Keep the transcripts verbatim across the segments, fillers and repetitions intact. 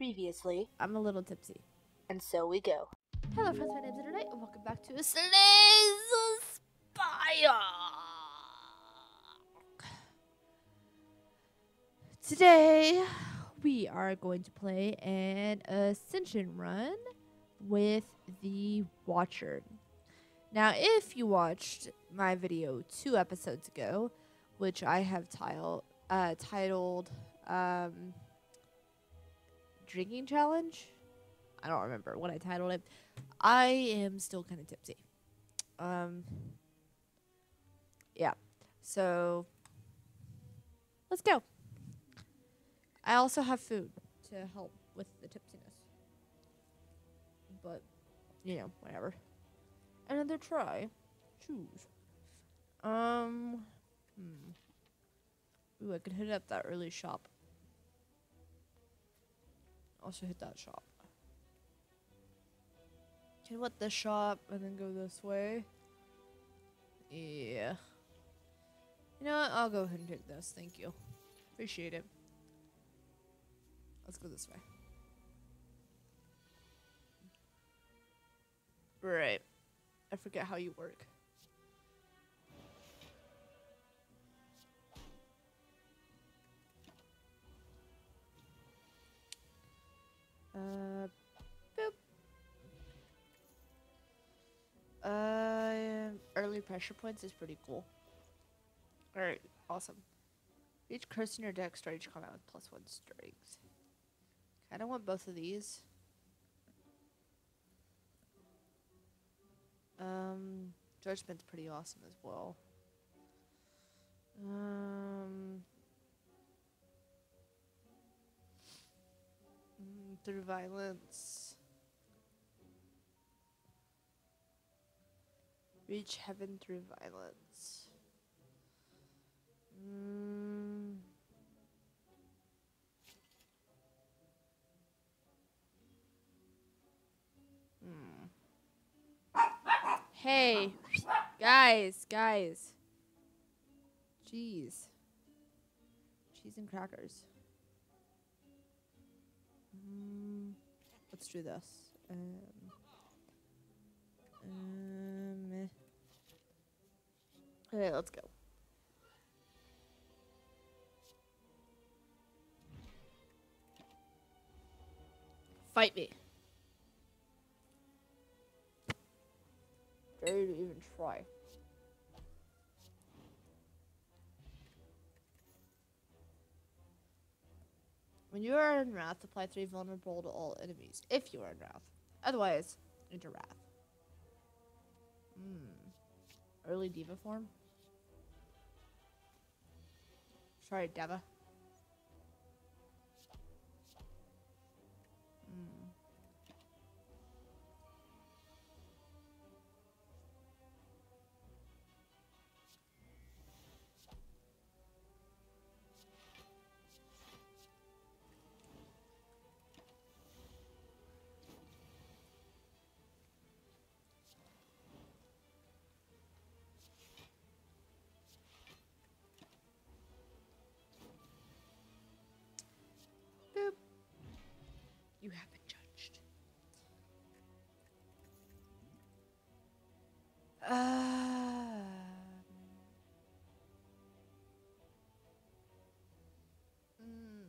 Previously, I'm a little tipsy. and so we go. Hello friends, my name's Lunernight, and welcome back to Slays Spire! Today, we are going to play an Ascension run with the Watcher. Now, if you watched my video two episodes ago, which I have tile, uh, titled um, Drinking Challenge? I don't remember what I titled it. I am still kind of tipsy. Um, yeah. So, let's go. I also have food to help with the tipsiness. But, you know, whatever. Another try. Choose. Um, hmm. Ooh, I could hit up that early shop. Also hit that shop. Can what this shop and then go this way? Yeah. You know what? I'll go ahead and take this. Thank you. Appreciate it. Let's go this way. Right. I forget how you work. Uh, boop. Uh, early pressure points is pretty cool. Alright, awesome. Each curse in your deck start each combat with plus one strength. Kinda want both of these. Um, Judgment's pretty awesome as well. Um, mm, through violence. Reach heaven through violence. Mm. Hmm. Hey, guys, guys. Jeez. Cheese and crackers. Mm. Let's do this. Um. Um. Okay, let's go. Fight me. Dare to even try. When you are in Wrath, apply three vulnerable to all enemies. If you are in Wrath. Otherwise, into Wrath. Hmm. Early Diva form? Sorry, Deva. Hmm. Boop. You have been judged. Uh, mm.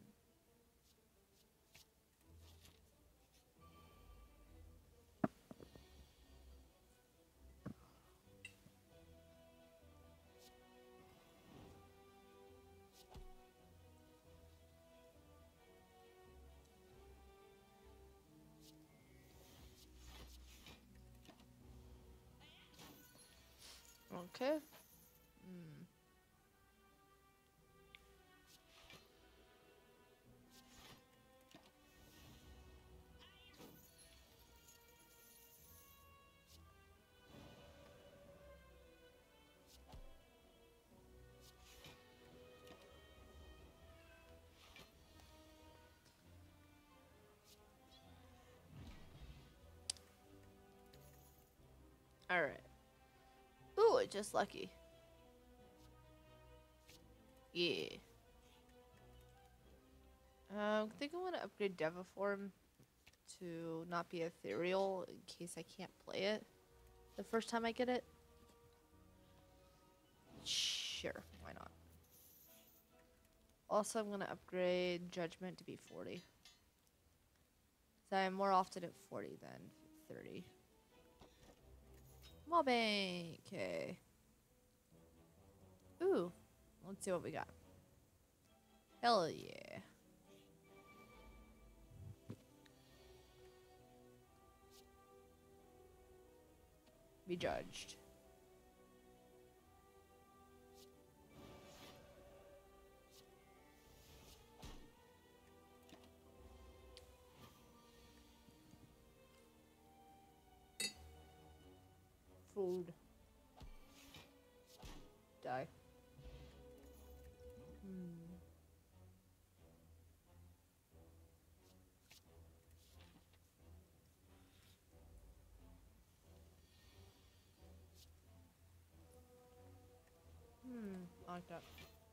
Okay. Mm. Alright. Ooh, just lucky. Yeah. Uh, I think I want to upgrade Deviform to not be ethereal in case I can't play it the first time I get it. Sure, why not? Also, I'm gonna upgrade Judgment to be forty. So I'm more often at forty than thirty. Mobbing, okay. Ooh, let's see what we got. Hell yeah. Be judged. Food. Die. Hmm. Hmm, I like that.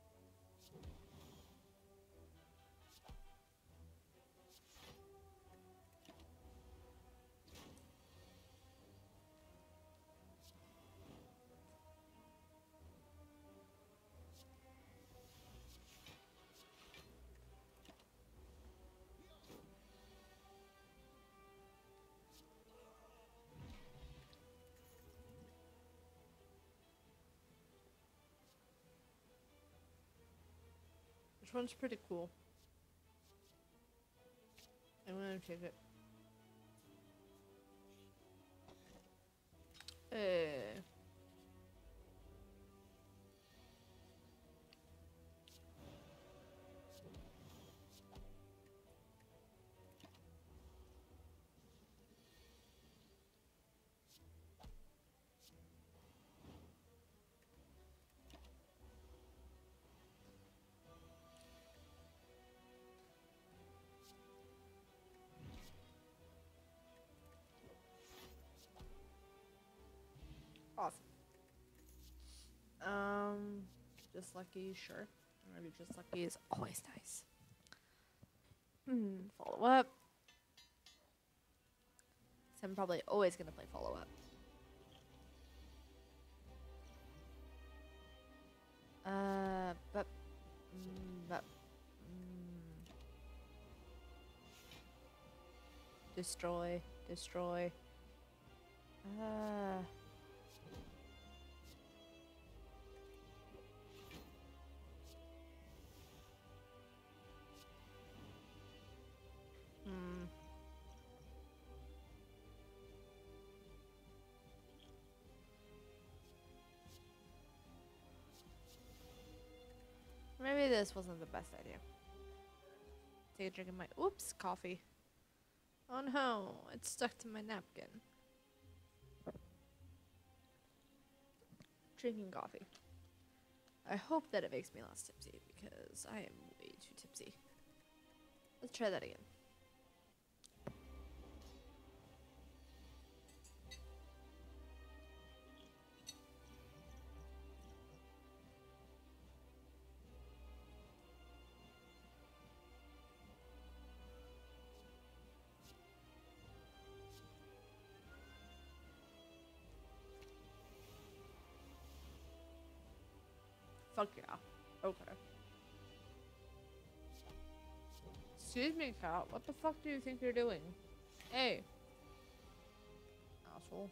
This one's pretty cool. I'm gonna take it. Eh. Awesome. Um, just lucky, sure. Maybe just lucky is always nice. Hmm, follow up. So I'm probably always gonna play follow up. Uh, but, mm, but, mm, destroy, destroy. Uh. Hmm. Maybe this wasn't the best idea. Take a drink of my oops coffee. Oh no, it's stuck to my napkin. Drinking coffee. I hope that it makes me less tipsy because I am way too tipsy. Let's try that again. Fuck yeah. Okay. Excuse me, cat. What the fuck do you think you're doing? Hey. Asshole.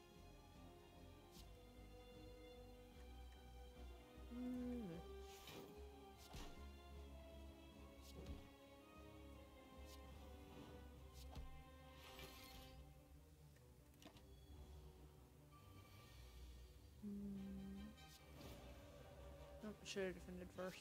Mm. Mm. Nope, should have defended first.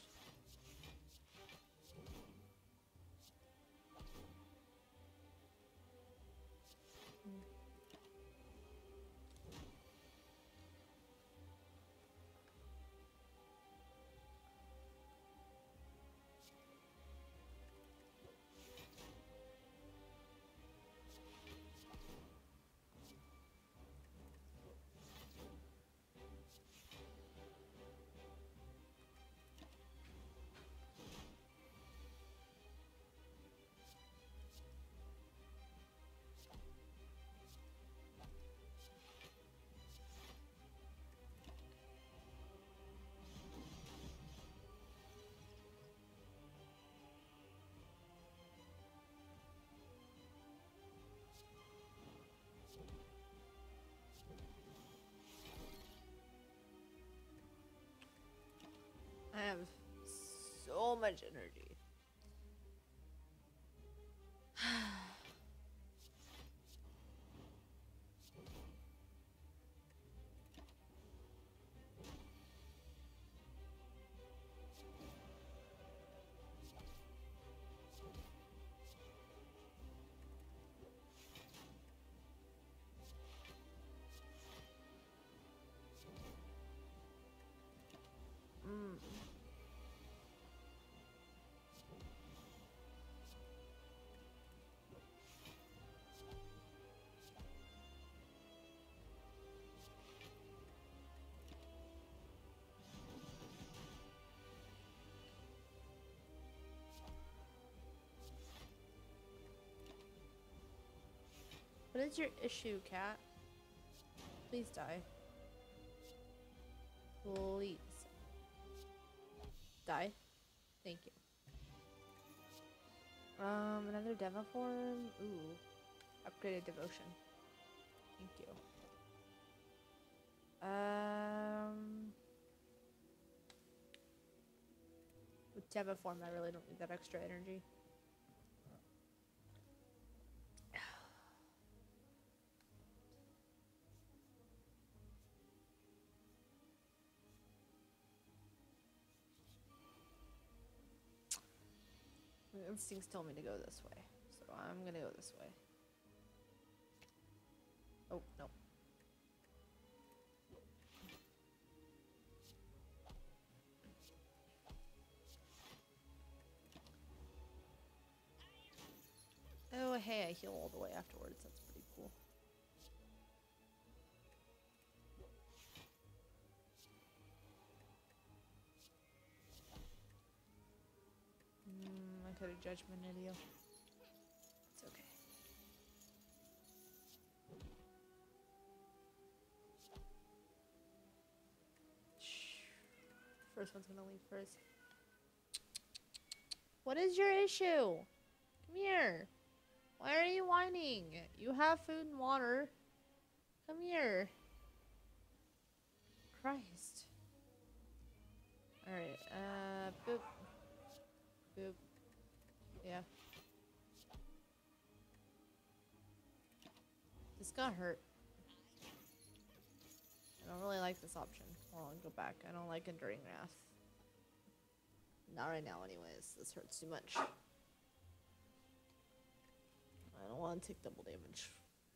so much energy. mm. What is your issue, cat? Please die. Please. Die. Thank you. Um, another demo form. Ooh. Upgraded devotion. Thank you. Um, with demo form, I really don't need that extra energy. My instincts told me to go this way, so I'm gonna go this way. Oh, no. Oh, hey, I heal all the way afterwards. That's pretty cool. Mm, I could have judgmented you. It's okay. First one's gonna leave first. What is your issue? Come here. Why are you whining? You have food and water. Come here. Christ. Alright, uh, boop. Boop. Yeah. This got hurt. I don't really like this option. Well, I'll go back. I don't like enduring wrath. Not right now anyways. This hurts too much. I don't want to take double damage.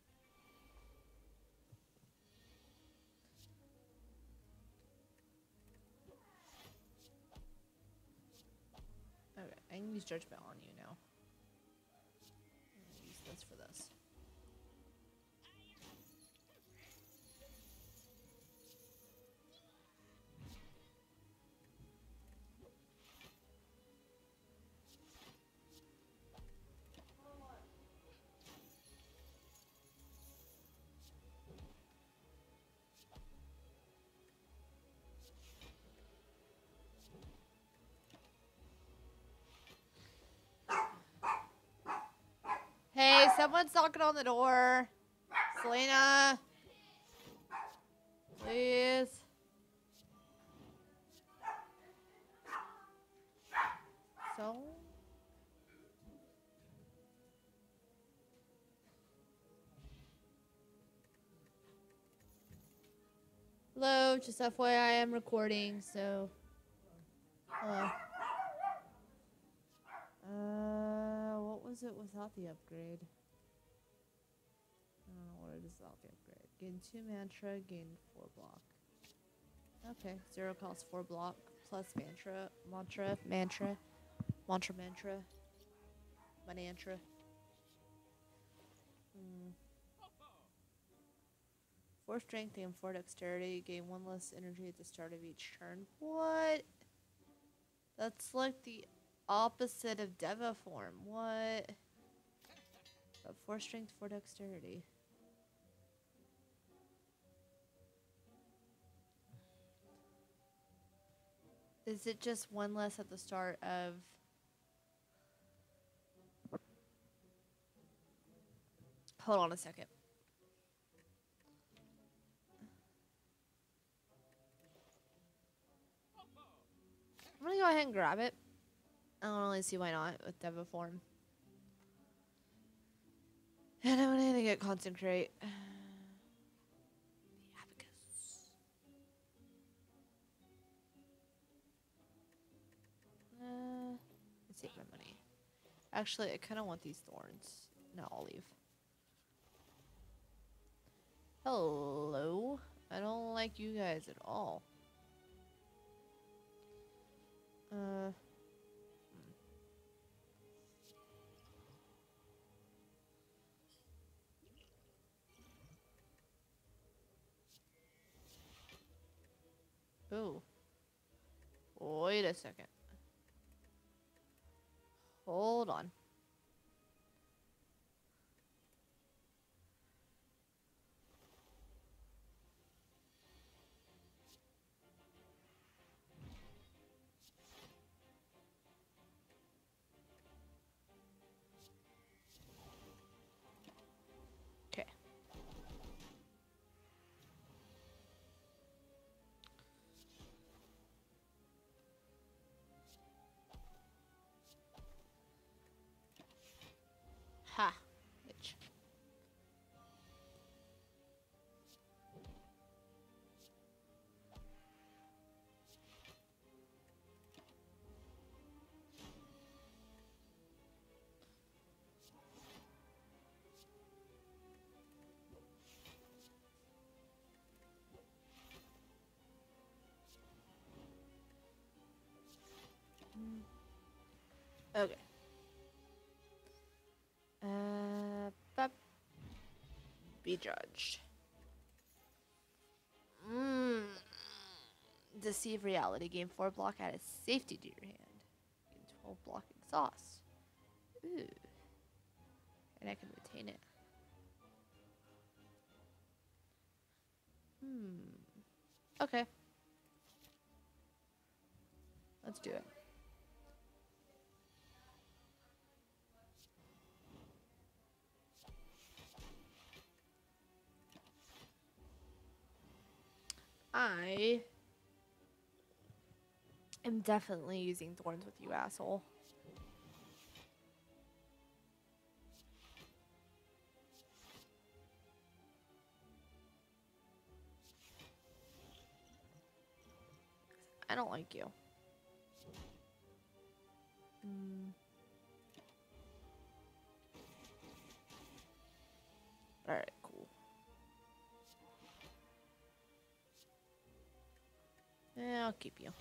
Okay, I can use Judgment on you now. I'm gonna use this for this. Hey, someone's knocking on the door. Selena. Please. So? Hello, just F Y I, I am recording, so. Hello. Uh, what was it without the upgrade? I don't know what it is without the upgrade. Gain two mantra, gain four block. Okay, zero cost four block plus mantra, mantra, mantra, mantra, mantra, mantra. Hmm. Four strength and four dexterity. Gain one less energy at the start of each turn. What? That's like the opposite of Deva form. What? But four strength, four dexterity. Is it just one less at the start of... Hold on a second. I'm gonna go ahead and grab it. I don't really see why not with Deviform. And I'm gonna get Concentrate. The Abacus. Uh, let's save my money. Actually, I kind of want these thorns. No, I'll leave. Hello. I don't like you guys at all. Uh. Ooh. Wait a second. Hold on. Okay. Ha. Bitch. Okay. Uh, but be judged. Mmm. Deceive reality. Gain four block. Add a safety to your hand. Gain twelve block exhaust. Ooh. And I can retain it. Hmm. Okay. Let's do it. I am definitely using thorns with you, asshole. I don't like you. Mm. Alright, cool. Yeah, I'll keep you.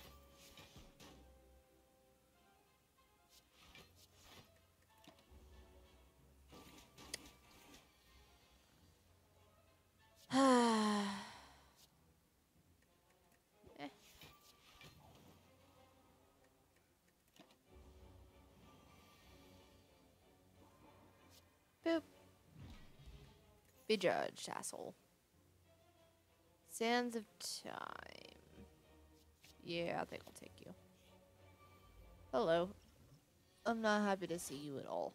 eh. Boop. Be judged, asshole. Sands of Time. Yeah, I think I'll take you. Hello. I'm not happy to see you at all.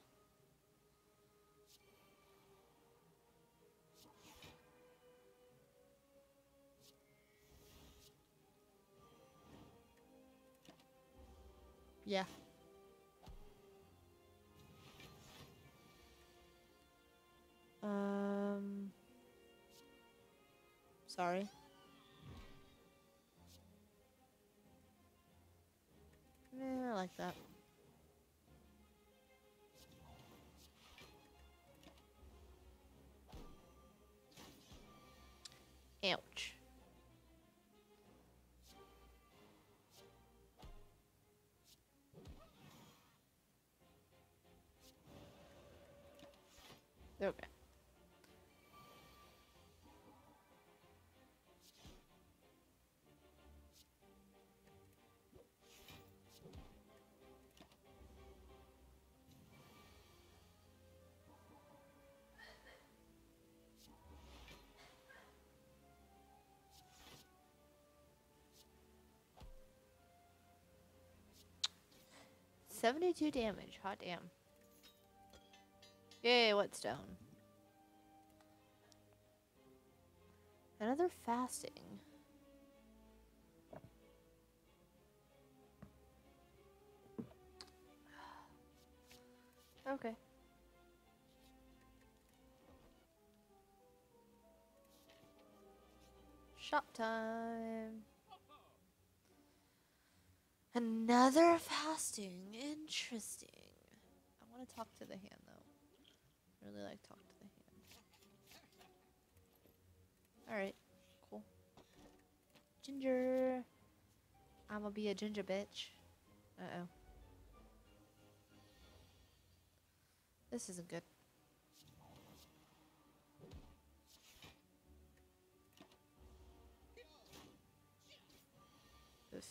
Yeah. Um. Sorry. Yeah, I like that. Ouch. Okay. seventy-two damage. Hot damn. Yay, what stone? Another fasting. Okay. Shop time. Another fasting. Interesting. I want to talk to the hand though. I really like talk to the hand. Alright, cool. Ginger. I'm gonna be a ginger bitch. Uh oh. This isn't good. Oof.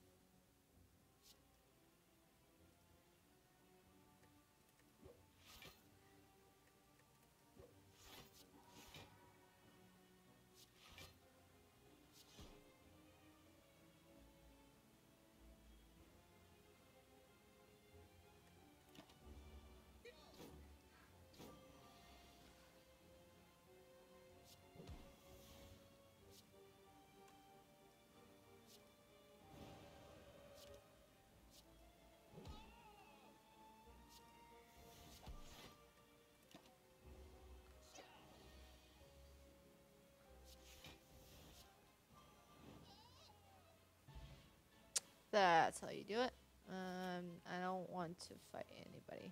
That's how you do it. Um, I don't want to fight anybody.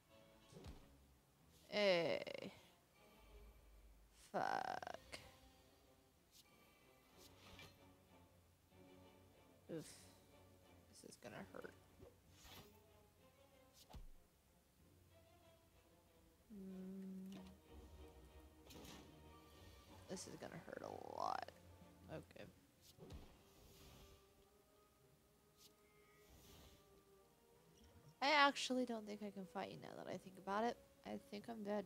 Hey. Fuck. Oof. This is gonna hurt. Mm. This is gonna hurt a lot. Okay. I actually don't think I can fight you now that I think about it. I think I'm dead.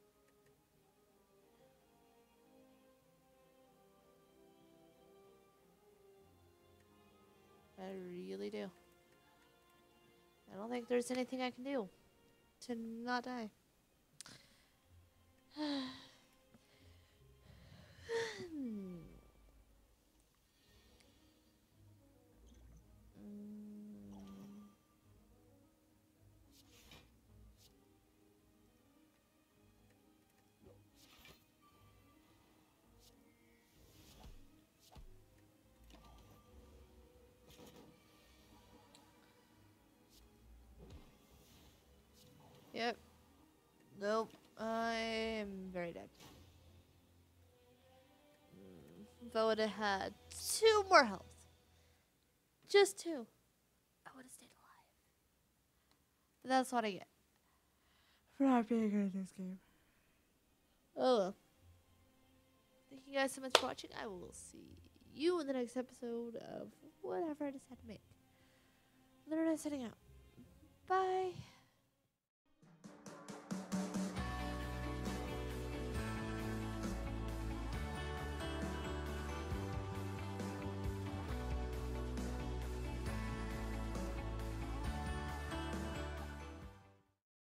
I really do. I don't think there's anything I can do to not die. Hmm. Yep. Nope. I'm very dead. Mm, if I would have had two more health, just two, I would have stayed alive. But that's what I get for not being good at this game. Oh well. Thank you guys so much for watching. I will see you in the next episode of whatever I decide to make. Lunernight setting out. Bye.